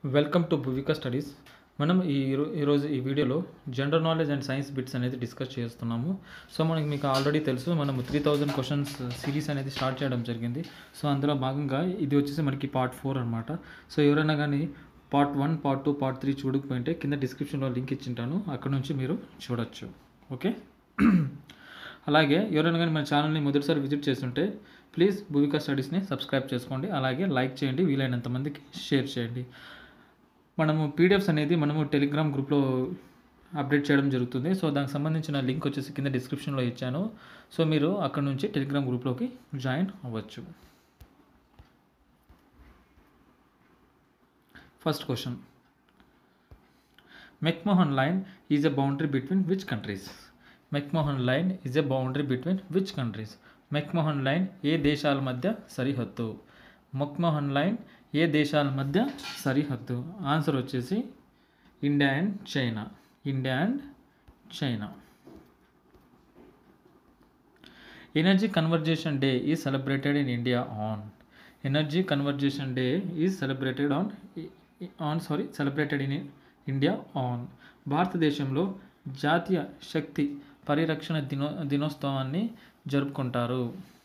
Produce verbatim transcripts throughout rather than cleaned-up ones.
Welcome to Bhuvika studies. మనం ఈ రో- ఈరోజు ఈ వీడియోలో general knowledge and science bits అనేది డిస్కస్ చేస్తున్నాము. సో మనకి మీకు ఆల్రెడీ తెలుసు, మనము త్రీ థౌజండ్ క్వశ్చన్స్ సిరీస్ అనేది స్టార్ట్ చేయడం జరిగింది. సో అందులో భాగంగా ఇది వచ్చేసి మనకి పార్ట్ ఫోర్ అనమాట. సో ఎవరైనా కానీ part one part two part three చూడకపోయింటే కింద డిస్క్రిప్షన్లో లింక్ ఇచ్చింటాను, అక్కడ నుంచి మీరు చూడొచ్చు. ఓకే. అలాగే ఎవరైనా కానీ మన ఛానల్ని మొదటిసారి విజిట్ చేస్తుంటే ప్లీజ్ భూవికా స్టడీస్ని సబ్స్క్రైబ్ చేసుకోండి. అలాగే లైక్ చేయండి, వీలైనంత మందికి షేర్ చేయండి. మనము పీడిఎఫ్స్ అనేది మనము టెలిగ్రామ్ గ్రూప్లో అప్డేట్ చేయడం జరుగుతుంది. సో దానికి సంబంధించిన లింక్ వచ్చేసి కింద డిస్క్రిప్షన్లో ఇచ్చాను. సో మీరు అక్కడ నుంచి టెలిగ్రామ్ గ్రూప్లోకి జాయిన్ అవ్వచ్చు. First question, McMahon line is a boundary between which countries? McMahon line is a boundary between which countries? McMahon line ఏ దేశాల మధ్య సరిహద్దు? మెక్మోహన్ లైన్ ఏ దేశాల మధ్య సరిహద్దు? ఆన్సర్ వచ్చేసి India and China. India and China. Energy conservation day is celebrated in India on. Energy conservation day is celebrated on on sorry celebrated in India on. భారతదేశంలో జాతీయ శక్తి పరిరక్షణ దినో దినోత్సవాన్ని జరుపుకుంటారు.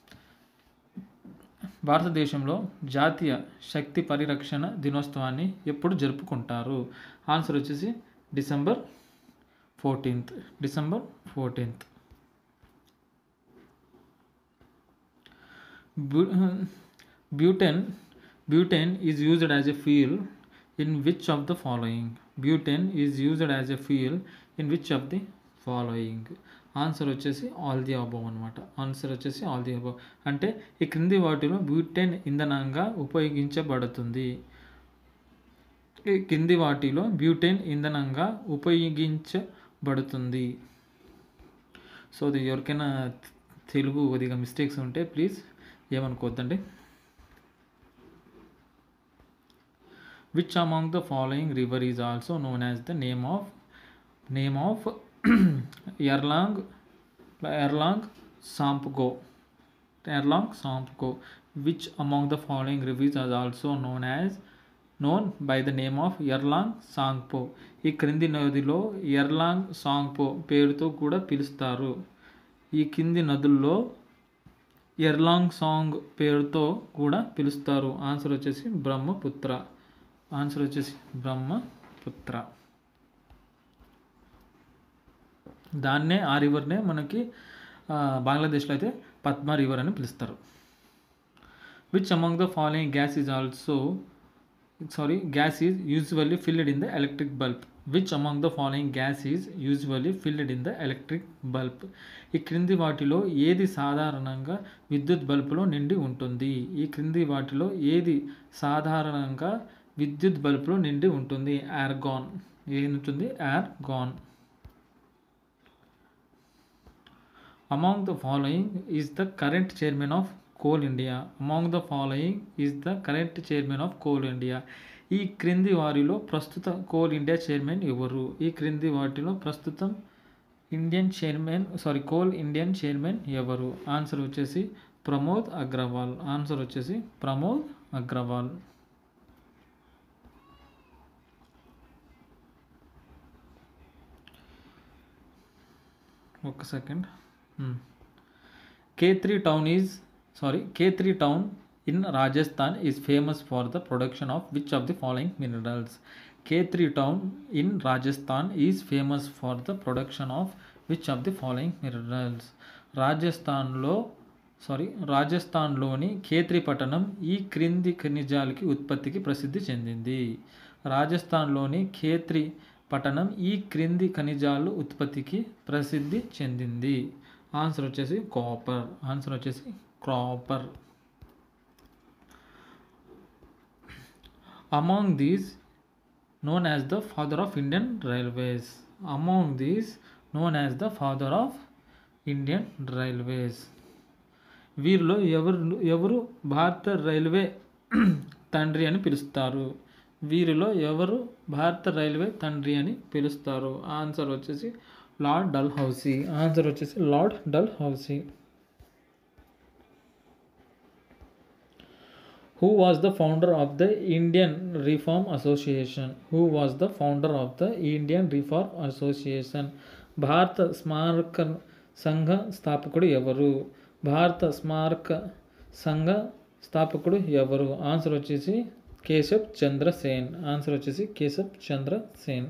భారతదేశంలో జాతీయ శక్తి పరిరక్షణ దినోత్సవాన్ని ఎప్పుడు జరుపుకుంటారు? ఆన్సర్ వచ్చేసి December fourteenth. December fourteenth. Butane butane is used as a fuel in which of the following? Butane is used as a fuel in which of the following? Answer వచ్చేసి ఆల్ ది అబోవ్ అనమాట. Answer వచ్చేసి all the above. అంటే ఈ క్రింది వాటిలో butane ఇంధనంగా ఉపయోగించబడుతుంది. ఈ కింది వాటిలో బ్యూటెన్ ఇంధనంగా ఉపయోగించబడుతుంది. సో ఇది ఎవరికైనా తెలుగు కొద్దిగా మిస్టేక్స్ ఉంటే please ఏమనుకోవద్దండి. Which among the following river is also known as the name of name of ఎర్లాంగ్ ఎర్లాంగ్ సాంప్గో. ఎర్లాంగ్ సాంప్గో. Which among the following reverse are also known as known by the name of ఎర్లాంగ్ సాంగ్పో. ఈ క్రింది నదిలో ఎర్లాంగ్ సాంగ్పో పేరుతో కూడా పిలుస్తారు. ఈ కింది నదుల్లో ఎర్లాంగ్ సాంగ్ పేరుతో కూడా పిలుస్తారు. ఆన్సర్ వచ్చేసి బ్రహ్మపుత్ర. ఆన్సర్ వచ్చేసి బ్రహ్మపుత్ర. దాన్నే ఆ రివర్నే మనకి బంగ్లాదేశ్లో అయితే పద్మ రివర్ అని పిలుస్తారు. Which among the following gas is also sorry gas is usually filled in the electric bulb? Which among the following gas is usually filled in the electric bulb? ఈ క్రింది వాటిలో ఏది సాధారణంగా విద్యుత్ బల్బులో నిండి ఉంటుంది? ఈ క్రింది వాటిలో ఏది సాధారణంగా విద్యుత్ బల్బులో నిండి ఉంటుంది? ఆర్గాన్. ఏముంటుంది? Argon. Among the following is the current chairman of Coal India? Among the following is the current chairman of Coal India? ఈ క్రింది వారిలో ప్రస్తుత కోల్ ఇండియా చైర్మన్ ఎవరు? ఈ క్రింది వాటిలో ప్రస్తుతం Indian chairman sorry coal Indian chairman ఎవరు? ఆన్సర్ వచ్చేసి ప్రమోద్ అగ్రవాల్. ఆన్సర్ వచ్చేసి ప్రమోద్ అగ్రవాల్. ఒక second. K three town is sorry K three town in Rajasthan is famous for the production of which of the following minerals? K three town in Rajasthan is famous for the production of which of the following minerals? రాజస్థాన్లో సారీ రాజస్థాన్లోని ఖేత్రి పట్టణం ఈ క్రింది ఖనిజాలకి ఉత్పత్తికి ప్రసిద్ధి చెందింది. రాజస్థాన్లోని ఖేత్రి పట్టణం ఈ క్రింది ఖనిజాలు ఉత్పత్తికి ప్రసిద్ధి చెందింది. ఆన్సర్ వచ్చేసి కాపర్. ఆన్సర్ వచ్చేసి copper. Among these known as the father of Indian railways? Among these known as the father of Indian railways. వీరిలో ఎవరు ఎవరు భారత రైల్వే తండ్రి అని పిలుస్తారు? వీరిలో ఎవరు భారత రైల్వే తండ్రి అని పిలుస్తారు? ఆన్సర్ వచ్చేసి లార్డ్ డల్హౌసీ. ఆన్సర్ వచ్చేసి Lord Dalhousie. Who was the founder of the Indian reform association who was the founder of the Indian reform association భారత స్మారక సంఘ స్థాపకుడు ఎవరు భారత స్మారక సంఘ స్థాపకుడు ఎవరు ఆన్సర్ వచ్చేసి కేశవ్ చంద్ర సేన్ ఆన్సర్ వచ్చేసి కేశవ్ చంద్ర Sen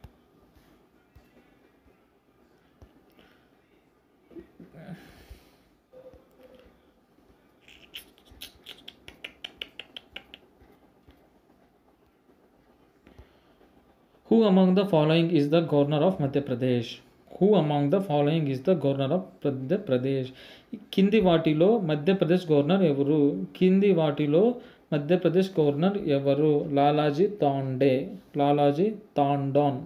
Who among the following is the governor of Madhya Pradesh? Who among the following is the governor of Madhya Pradesh? కింది వాటిలో మధ్యప్రదేశ్ గవర్నర్ ఎవరు కింది వాటిలో మధ్యప్రదేశ్ గవర్నర్ ఎవరు Lalaji తాండే Lalaji తాండాన్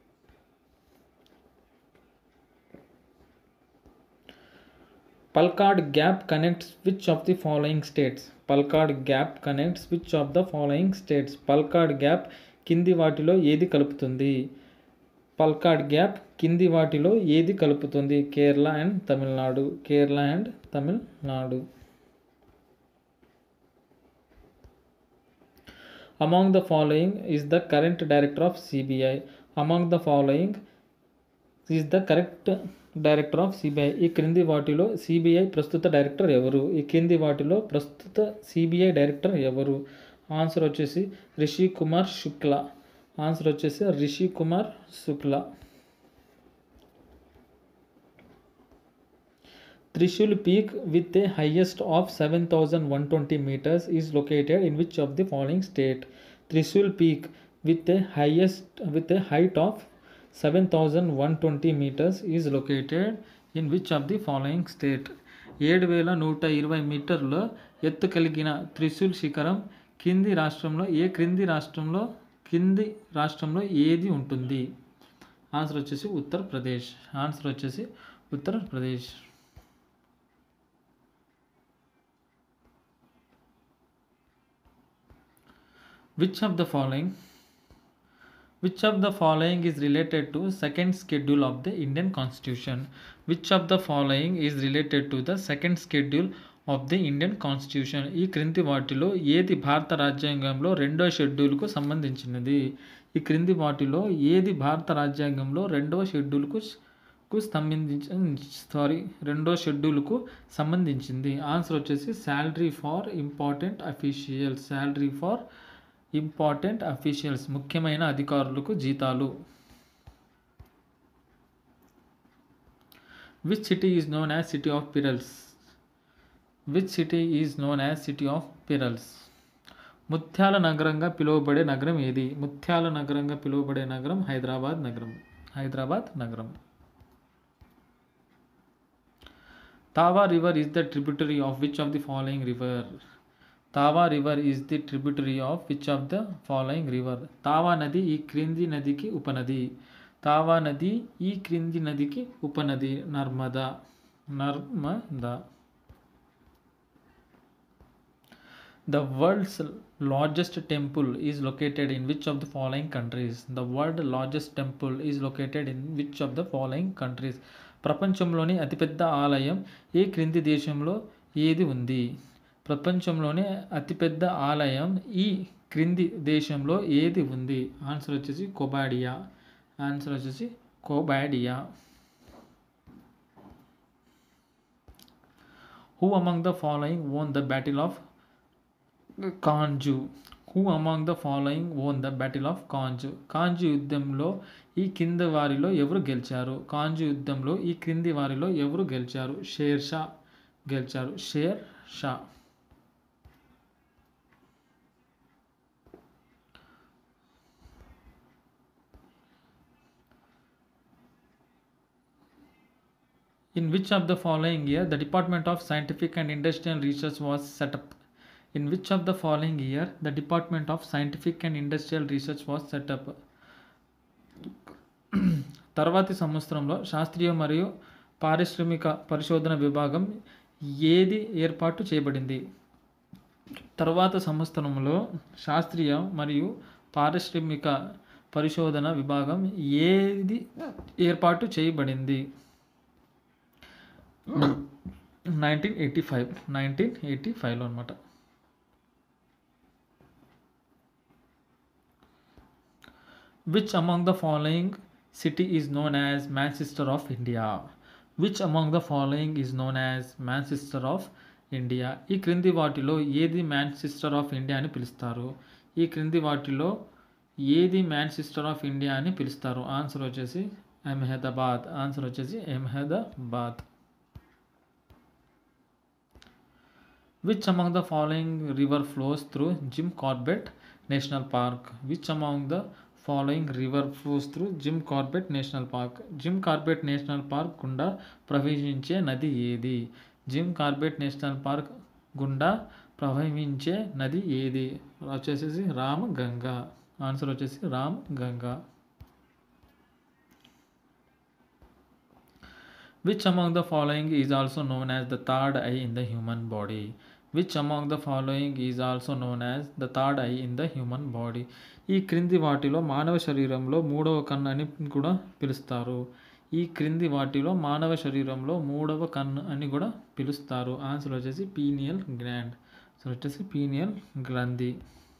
Palkad Gap connects which of the following states? Palkad Gap connects which of the following states? Palkad Gap కింది వాటిలో ఏది కలుపుతుంది పల్కాడ్ గ్యాప్ కింది వాటిలో ఏది కలుపుతుంది Kerala and Tamil Nadu Kerala and Tamil Nadu among the following is the current director of CBI among the following is the correct director of CBI ఈ క్రింది వాటిలో సిబిఐ ప్రస్తుత డైరెక్టర్ ఎవరు ఈ క్రింది వాటిలో ప్రస్తుత సిబిఐ డైరెక్టర్ ఎవరు ఆన్సర్ వచ్చేసి రిషి కుమార్ శుక్లా ఆన్సర్ వచ్చేసి Rishi Kumar Shukla Trishul peak with a highest of seven thousand one twenty metres is located in which of the following state Trishul peak with a highest with a height of seven thousand one twenty metres is located in which of the following state ఏడు వేల నూట ఇరవై మీటర్ల ఎత్తు కలిగిన త్రిశూల్ శిఖరం కింది రాష్ట్రంలో ఏ క్రింది రాష్ట్రంలో కింది రాష్ట్రంలో ఏది ఉంటుంది ఆన్సర్ వచ్చేసి ఉత్తరప్రదేశ్ ఆన్సర్ వచ్చేసి Uttar Pradesh which of the following Which of the following is related to second schedule of the Indian Constitution? Which of the following is related to the second schedule of the Indian Constitution? ఈ క్రింది వాటిలో ఏది భారత రాజ్యాంగంలో రెండో షెడ్యూల్కు సంబంధించినది ఈ క్రింది వాటిలో ఏది భారత రాజ్యాంగంలో రెండవ షెడ్యూల్కు కు సంబంధించి సారీ రెండో షెడ్యూల్కు సంబంధించింది ఆన్సర్ వచ్చేసి salary for important officials salary for important officials ముఖ్యమైన అధికారులకు జీతాలు which city is known as city of pearls which city is known as city of pearls ముత్యాల నగరంగా పిలువబడే నగరం ఏది ముత్యాల నగరంగా పిలువబడే నగరం హైదరాబాద్ నగరం హైదరాబాద్ నగరం Tawa river is the tributary of which of the following river Tawa river is the tributary of which of the following river Tawa నది ఈ క్రింది నదికి ఉపనది తావా నది ఈ క్రింది నదికి ఉపనది Narmada Narmada The world's largest temple is located in which of the following countries? The world's largest temple is located in which of the following countries? ప్రపంచంలోని అతిపెద్ద ఆలయం ఏ క్రింది దేశంలో ఏది ఉంది ప్రపంచంలోని అతిపెద్ద ఆలయం ఈ క్రింది దేశంలో ఏది ఉంది ఆన్సర్ వచ్చేసి కోబాడియా ఆన్సర్ వచ్చేసి కోబాడియా Who among the following won the battle of కాంజు who among the following won the battle of కాంజు కాంజు యుద్ధంలో ఈ కింది వారిలో ఎవరు గెలిచారు కాంజు యుద్ధంలో ఈ క్రింది వారిలో ఎవరు గెలిచారు షేర్ షా గెలిచారు Sher Shah In which of the following year the Department of Scientific and Industrial Research was set up? In which of the following year the Department of Scientific and Industrial Research was set up? తర్వాతి సంవత్సరంలో శాస్త్రీయ మరియు పారిశ్రామిక పరిశోధన విభాగం ఏది ఏర్పాటు చేయబడింది తర్వాత సంవత్సరంలో శాస్త్రీయ మరియు పారిశ్రామిక పరిశోధన విభాగం ఏది ఏర్పాటు చేయబడింది nineteen eighty five nineteen eighty ఫైవ్లో అనమాట which among the following city is known as Manchester of India? Which among the following is known as Manchester of India? ఈ క్రింది వాటిలో ఏది మ్యాంచెస్టర్ ఆఫ్ ఇండియా అని పిలుస్తారు? ఈ క్రింది వాటిలో ఏది మ్యాంచెస్టర్ ఆఫ్ ఇండియా అని పిలుస్తారు? ఆన్సర్ వచ్చేసి అహ్మదాబాద్. ఆన్సర్ వచ్చేసి Ahmedabad. Which among the following river flows through Jim Corbett National Park? Which among the following river flows through Jim Corbett National Park? Jim Corbett National Park గుండా ప్రవహించే నది ఏది? Gym Corbett National Park గుండా ప్రవహించే నది ఏది? వచ్చేసి రామ్ గంగా. ఆన్సర్ వచ్చేసి Ram Ganga. Which among the following is also known as the third eye in the human body? Which among the following is also known as the third eye in the human body? ఈ క్రింది వాటిలో మానవ శరీరంలో మూడవ కన్ను అని కూడా పిలుస్తారు. ఈ క్రింది వాటిలో మానవ శరీరంలో మూడవ కన్ను అని కూడా పిలుస్తారు. ఆన్సర్ వచ్చేసి పీనియల్ గ్లాండ్. సో వచ్చేసి పీనియల్ గ్రంథి.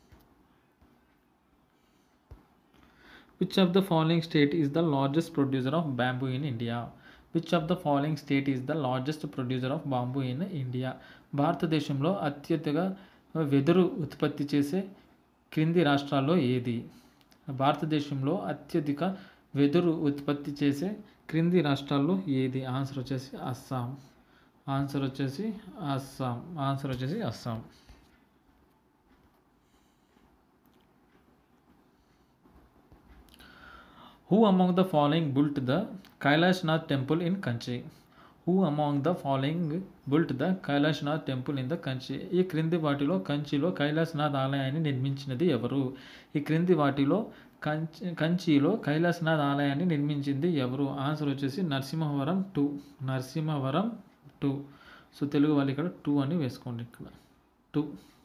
Which of the following state is the largest producer of bamboo in India? Which of the following state is the largest producer of bamboo in India? భారతదేశంలో అత్యధిక వెదురు ఉత్పత్తి చేసే క్రింది రాష్ట్రాల్లో ఏది? భారతదేశంలో అత్యధిక వెదురు ఉత్పత్తి చేసే క్రింది రాష్ట్రాల్లో ఏది? ఆన్సర్ వచ్చేసి అస్సాం. ఆన్సర్ వచ్చేసి అస్సాం. ఆన్సర్ వచ్చేసి Assam. Who among the following built the Kailashnath temple in Kanchi? Who among the following built the Kailashnath temple in the Kanchi? ఈ క్రింది వాటిలో కంచిలో కైలాసనాథ్ ఆలయాన్ని నిర్మించినది ఎవరు? ఈ క్రింది వాటిలో కంచి కంచిలో కైలాసనాథ్ ఆలయాన్ని నిర్మించింది ఎవరు? ఆన్సర్ వచ్చేసి Narasimhavaram two. Narasimhavaram two. So Telugu వాళ్ళు ఇక్కడ టూ అని వేసుకోండి. ఇక్కడ two.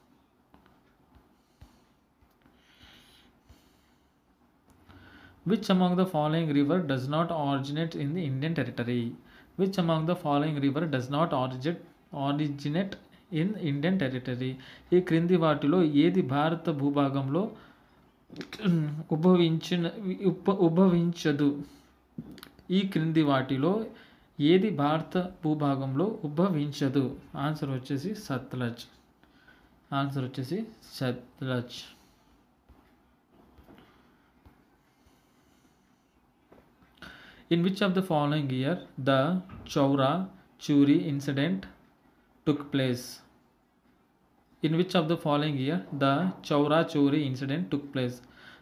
Which among the following river does not originate in the Indian territory? Which among the following river does not originate originate in Indian territory? ఈ క్రింది వాటిలో ఏది భారత భూభాగంలో ఉద్భవించిన ఉద్భవించదు? ఈ క్రింది వాటిలో ఏది భారత భూభాగంలో ఉద్భవించదు? ఆన్సర్ వచ్చేసి సత్లజ్. ఆన్సర్ వచ్చేసి సత్లజ్. In which of the following year the Chowra Churi incident took place? In which of the following year the Chowra Churi incident took place?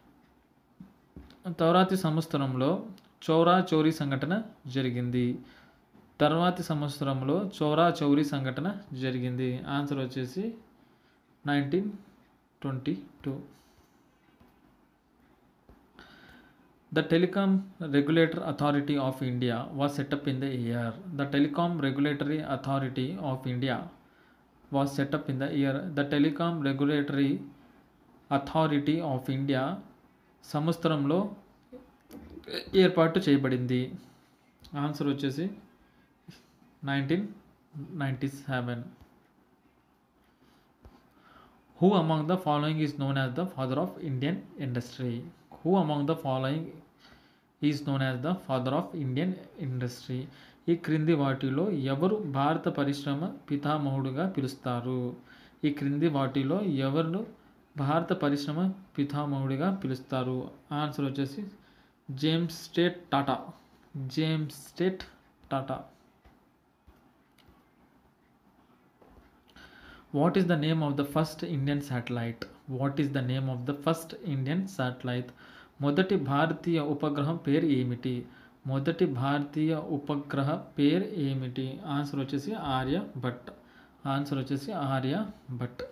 తర్వాతి సంవత్సరంలో చౌరా చౌరీ సంఘటన జరిగింది. తర్వాతి సంవత్సరంలో చౌరా చౌరీ సంఘటన జరిగింది. ఆన్సర్ వచ్చేసి nineteen twenty two. The Telecom Regulatory Authority of India was set up in the year. The Telecom Regulatory Authority of India was set up in the year. The Telecom Regulatory Authority of India సంవత్సరంలో ఏర్పాటు చేయబడింది. Answer వచ్చేసి nineteen ninety seven. Who among the following is known as the father of Indian industry? Who among the following is known as the father of Indian industry? ఈ క్రింది వాటిలో ఎవరు భారత పరిశ్రమ పితామహుడుగా పిలుస్తారు? ఈ క్రింది వాటిలో ఎవరు భారత పరిశ్రమ పితామహుడిగా పిలుస్తారు? ఆన్సర్ వచ్చేసి Jamsetji Tata. Jamsetji Tata. What is the name of the first Indian satellite? What is the name of the first Indian satellite? మొదటి భారతీయ ఉపగ్రహం పేరు ఏమిటి? మొదటి భారతీయ ఉపగ్రహ పేరు ఏమిటి? ఆన్సర్ వచ్చేసి ఆర్యభట్. ఆన్సర్ వచ్చేసి ఆర్యభట్.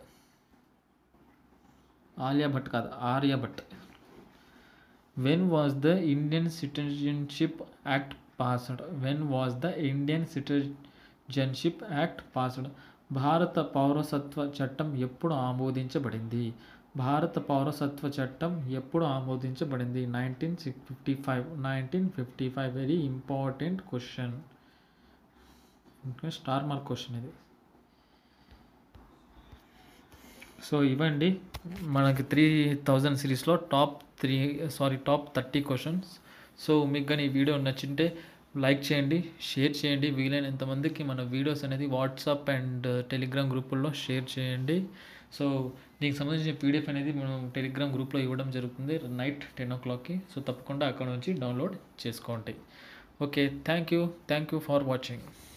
ఆలియాభట్ కాదు, Aryabhata. When was the Indian Citizenship Act passed? When was the Indian Citizenship Act passed? భారత పౌరసత్వ చట్టం ఎప్పుడు ఆమోదించబడింది? భారత పౌరసత్వ చట్టం ఎప్పుడు ఆమోదించబడింది? Nineteen fifty five. Nineteen fifty five. Very important question. Star mark question ఇది. సో ఇవ్వండి మనకి త్రీ థౌజండ్ సిరీస్లో top three sorry top thirty questions. So మీకు కానీ ఈ వీడియో నచ్చింటే లైక్ చేయండి, షేర్ చేయండి, వీలైనంత మందికి మన వీడియోస్ అనేది వాట్సాప్ అండ్ టెలిగ్రామ్ గ్రూపుల్లో షేర్ చేయండి. సో దీనికి సంబంధించిన పీడిఎఫ్ అనేది మనం టెలిగ్రామ్ గ్రూప్లో ఇవ్వడం జరుగుతుంది నైట్ టెన్ ఓ క్లాక్కి. సో తప్పకుండా అక్కడ నుంచి డౌన్లోడ్ చేసుకోండి. Okay, thank you thank you for watching.